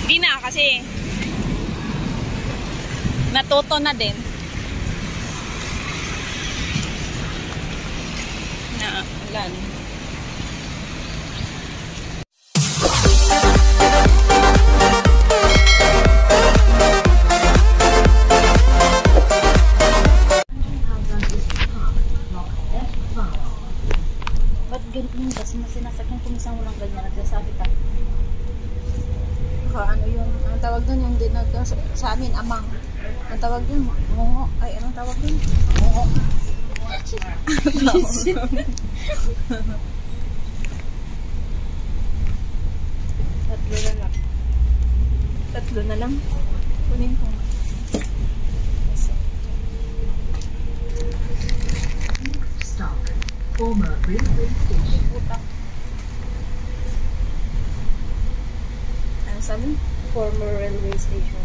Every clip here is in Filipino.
Hindi na kasi natuto na din. Na ulan. Ba't ganyan kasi sinasakyan kung isang walang ganyan nagsasabi ka? Ano yung, ang tawag doon yung dinag sa amin, amang. Ang tawag doon, mungo. Ay, anong tawag doon? Mungo. Tatlo na lang. Tatlo na lang. Kunin ko. Stop. Former railway station. Ano sabi? Former railway station.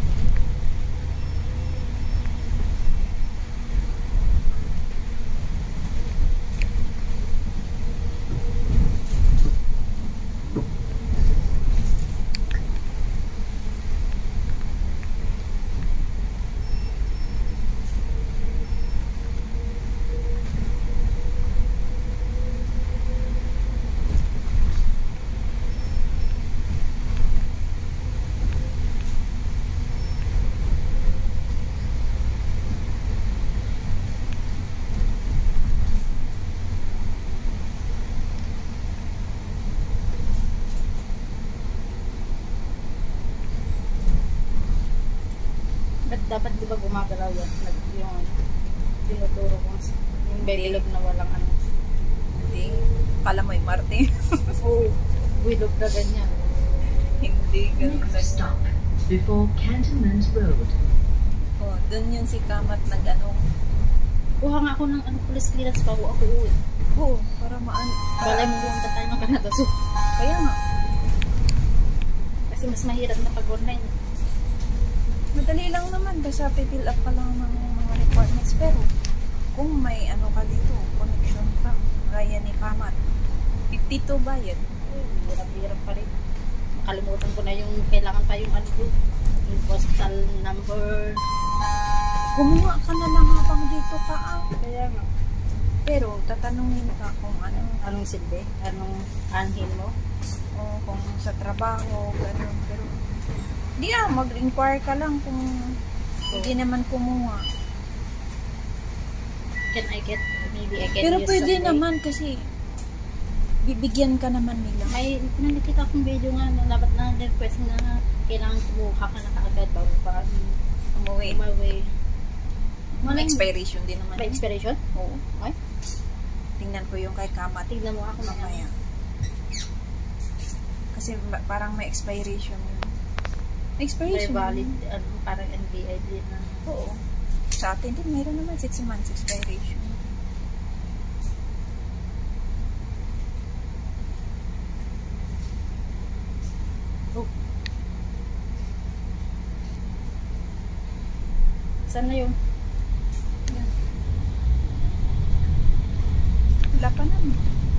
Dapat di ba gumagalaw yan? Yung tinuturo ko yung bilog na walang ano. Hindi. Kala mo yung Marte. Oo. Bilog na ganyan. Hindi ganun. Next stop. Before Cantonment Road. Oh, dun yung si Kamat nag-ano. Kuha nga ako ng police clearance bago ako uwi. Oo, para maano. Balay mo bumunta tayo ng Canada. So, Kaya nga. kasi mas mahirap na pag-online. Madali lang naman. Basta pipill up ka lang ng mga requirements. Pero, kung may ano ka dito, connection ka, gaya ni Kamat, 52 bayad. Hirap-hirap pa rin. Makalimutan ko na yung kailangan pa yung ano ko. Yung postal number. Kumuha ka na lang habang dito ka. Kaya nga. Pero, tatanungin ka kung ano. Anong silbi? Anong anhin mo? O kung sa trabaho, gano'n. Pero, di mag-inquire ka lang kung hindi naman kumuha. Can I get, maybe I can Pero use pwede someday? naman kasi bibigyan ka naman nila. May nakikita akong video nga na dapat na request na kailangan kumuha ka na kaagad bago pa Umuwi. umawi. May expiration din naman. May expiration? Oo. Ay, Tingnan ko yung kay Kamat. tignan mo ako Mamaya. Kasi parang may expiration. May Expiration. valid, parang NBID na. Oo. Sa atin din, meron naman 6 months expiration. Oh. Saan na yung? Yan. Wala pa naman.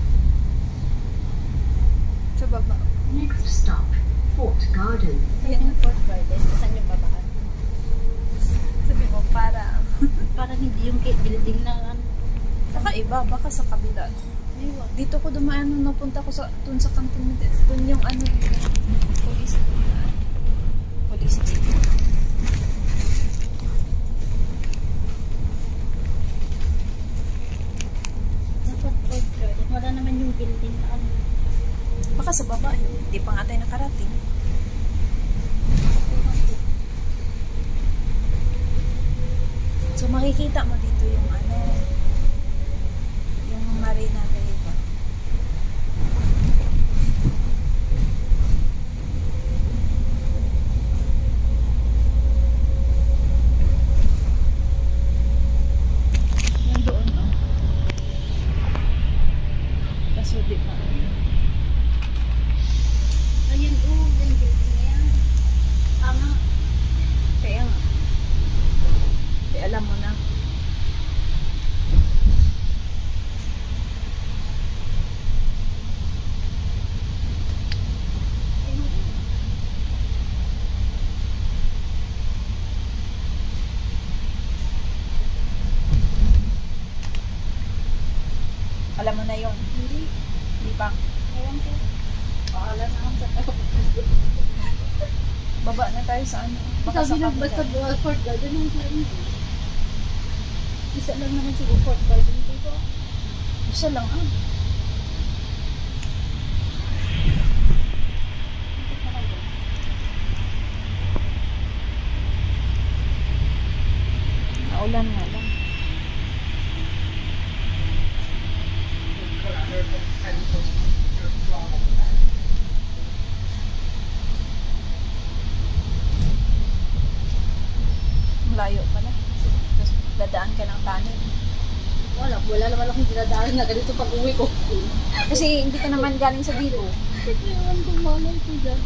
Sa baba. Next stop. Fort Garden. Ayan yung Fort Garden. Saan yung babaan? Sabi mo, Parang hindi yung building na ano. saka iba, baka sa kabila. Ayun. Dito ko dumaan nung napunta ko sa dun sa kantin. Dun yung ano, police. Police station. Dapat Fort Garden. Wala naman yung building na ano. Baka sa baba yun. Hindi pa nga tayo nakarating. So makikita mo dito yung ano, yung Marina River. Yung doon, oh. Kaso di pa. Ayun, yung building na yan. Tama. Kaya nga. Di alam mo na. Baba na tayo sa ano. Baka Sabi sa nang basta kabila. Fort Garden ang kain. Isa lang naman siguro Fort Garden dito. Isa lang ah. Naulan nga lang. Malayo pala. Tapos dadaan ka ng tunnel. Wala naman akong dinadaanan na ganito pag uwi ko. Kasi hindi ka naman galing sa Vivo. Ewan ko malay ko dyan.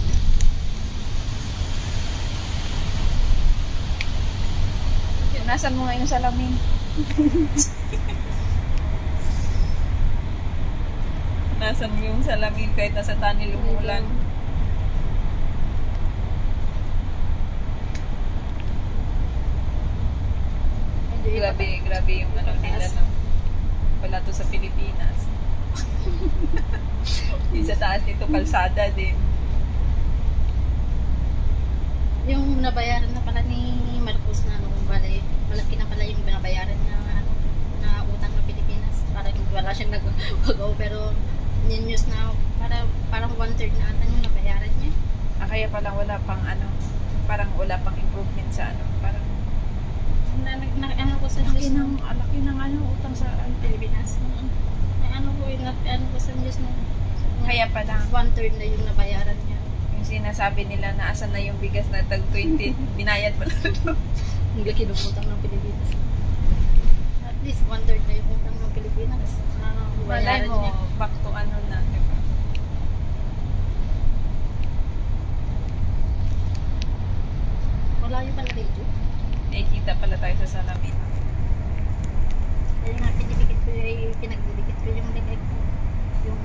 Nasaan mo ngayon sa salamin? Nasaan mo yung salamin kahit nasa tunnel umuulan? Grabe yung ano nila, no? Wala to sa Pilipinas. Yung sa taas dito, kalsada din. Yung nabayaran na pala ni Marcos na ano, bale, malaki na pala yung binabayaran niya ano, na utang ng Pilipinas. Parang wala siyang nag-go pero news na parang 1/3 na ata yung nabayaran niya. Kaya pala wala pang ano, parang wala pang improvement sa ano, parang Ano ko sa laki news ng, laki ng ano, utang sa Pilipinas. Ano ko sa news na Kaya pala, 1/3 na yung nabayaran niya. yung sinasabi nila na asan na yung bigas na tag 20, binayad pala ito. Hindi kinuputang ng Pilipinas. At least 1/3 na yung utang ng Pilipinas. Malay Bayaran mo, niya. back to ano na, di ba? Wala yung pala radio. Nakikita pala tayo sa salamin. Kaya nga pinipikit ko pinagdidikit ko yung leg ko. Yung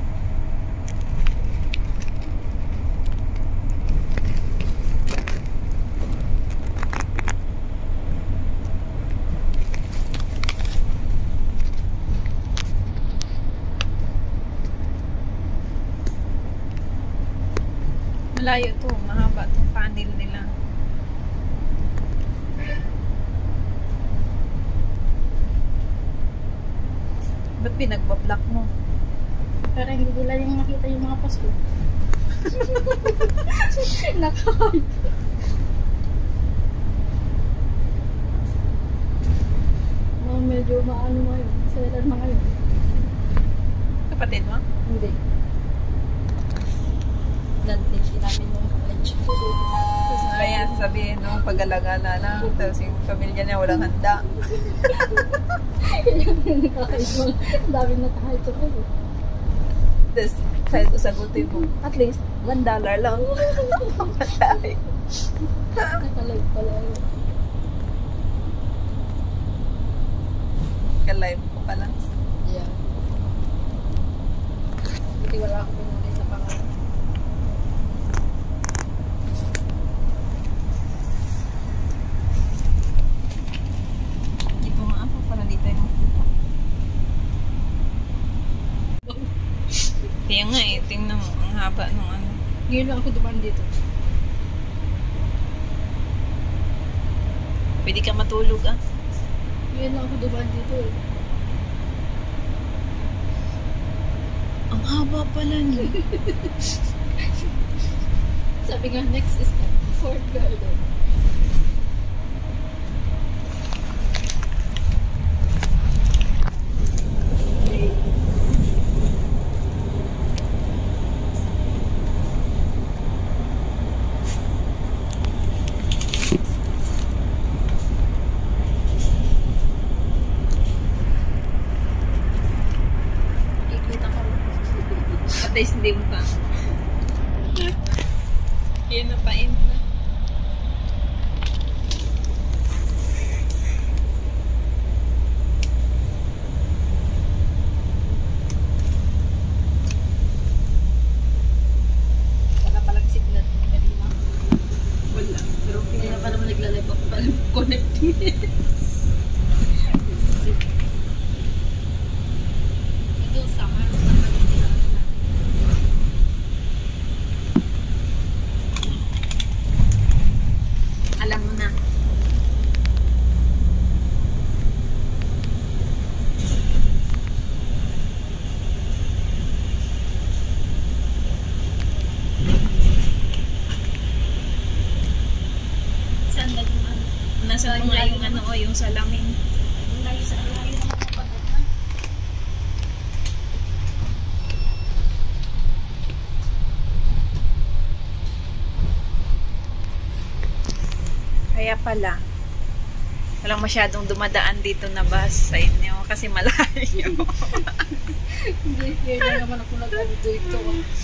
Malayo to, mahaba tong panel nila. Ba't pinagbablock mo? pero hindi nila yung makita yung mga post ko. Naka-hide. Medyo maano ngayon. Seller na ngayon. Kapatid mo? Hindi. Nag-tinsin namin yung college. Kaya sasabihin, no, pag-alagala lang. Tapos yung pamilya niya walang handa. Dami na kahit sa ko. Tapos, sagutin mo, at least, $1 lang. Masahe. Nakalive pala yun. Ka-live ko pala. Yeah. Hindi wala ako pinunay sa pangalan. Dito nga ako, para di tayo makita. Kaya nga eh, tingnan mo, ang haba nung ano. Ngayon lang ako dumaan dito. Pwede ka matulog ah. Ngayon lang ako dumaan dito eh. Ang haba pala niyo. Sabi nga, next is the Fort Garden. Kikita ko. At least hindi mo pa. Yun na pa na. Wala palang signal kanina. Wala. Pero Kaya pala mo nagla-live ako pala connecting. Ito, summer. nasa pa nga yung ano, oh, yung salamin. Layo sa layo naman ang pagod. Kaya pala, walang masyadong dumadaan dito na bus sa inyo kasi malayo. Hindi, yun na naman ako nag-auto ito.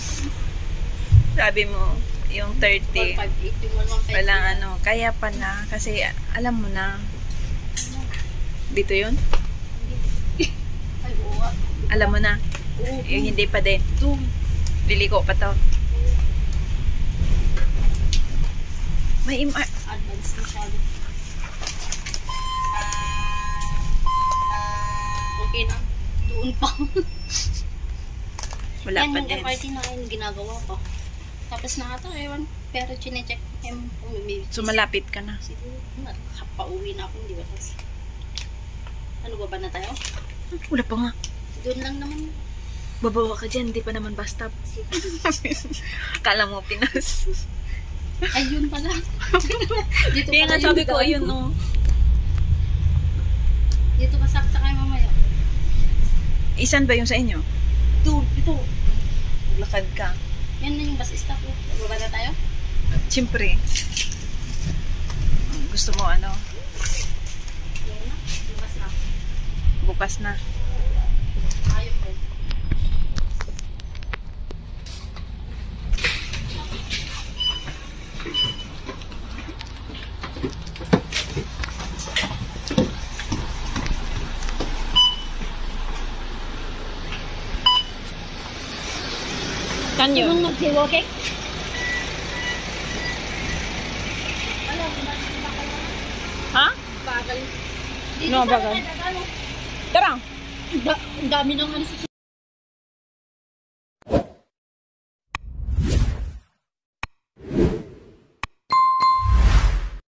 Sabi mo, yung 30. 158, yung 115. Walang ano, kaya pala, kasi alam mo na, dito yun? Ay, oo. Alam mo na, Oo. yung hindi pa din. Liliko pa to. May Advance na siya. Okay na. Doon pa. wala Yan pa yung din. FRT na yung ginagawa ko. Tapos na ata, ewan. Pero chinecheck kung may... So malapit ka na. Siguro, pauwi na ako, hindi ba? Tapos, ano ba na tayo? Wala pa nga. Doon lang naman. Babawa ka dyan, hindi pa naman bus stop. Kala mo Pinas. Ayun pala. Dito Kaya nga pala yung sabi ko, daan ayun no. Dito pa saksa kayo mamaya. Isan ba yung sa inyo? Dito. Maglakad ka. Yan na yung bus stop. Baba na tayo? Siyempre. Gusto mo ano, Yan na. Bukas na. bukas na. Ayaw ko. Kan Yung mag-hiwa cake? Ha? Bagal. Dito No, sa bagal. Tagalog. Tara! Ang dami naman sa